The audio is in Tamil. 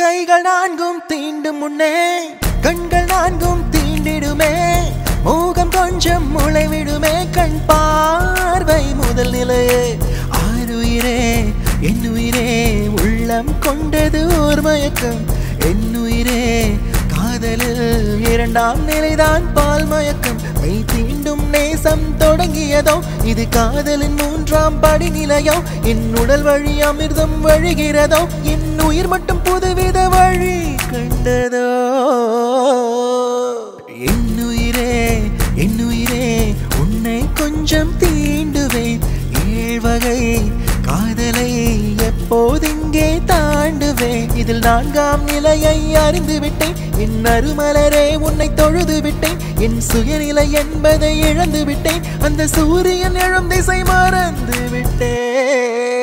கைகள் நான்கும் தீண்டும் முன்னே கண்கள் நான்கும் தீண்டிடுமே மோகம் கொஞ்சம் முளைவிடுமே கண் பார்வை முதல் நிலையே ஆறுயிரே என்னுயிரே உள்ளம் கொண்டது ஓர் மயக்கம் என்னுயிரே காதலில் இரண்டாம் நிலைதான் பால் மயக்கம் மெய் தீண்டும் நேசம் தொடங்கியதோ இது காதலின் மூன்றாம் படிநிலையோ என் உடல் வழி அமிர்தம் வழிகிறதோ என் உயிர் மட்டும் புதுவித வழி கண்டதோ என்னுயிரே என்னுயிரே உன்னை கொஞ்சம் தீண்டுவேன் ஏழ்வகை காதலை எப்போதிங்கே தாண்டுவேன் இதில் நான்காம் நிலையை அறிந்து விட்டேன் என் அருமலரே உன்னை தொழுது விட்டேன் என் சுயநிலை என்பதை இழந்து விட்டேன் அந்த சூரியன் எழும் திசை மறந்து விட்டேன்